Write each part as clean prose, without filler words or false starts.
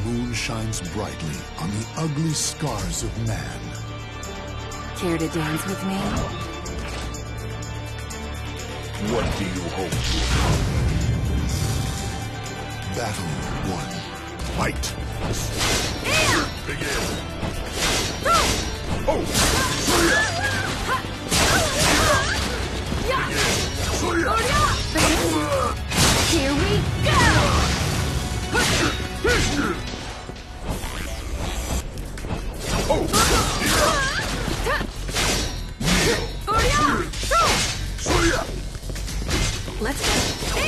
moon shines brightly on the ugly scars of man. Care to dance with me? What do you hope to accomplish? Battle 1. Fight! Begin! Oh! Here we go! Let's go.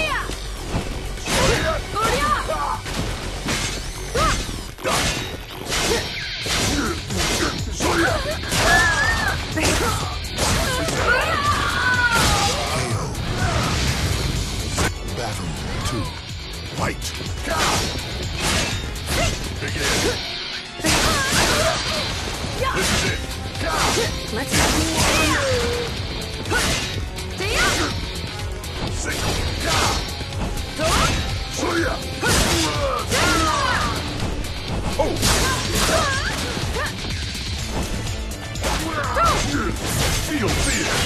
Battle 2. Fight! Begin! This is it! Let's go. Feel fear!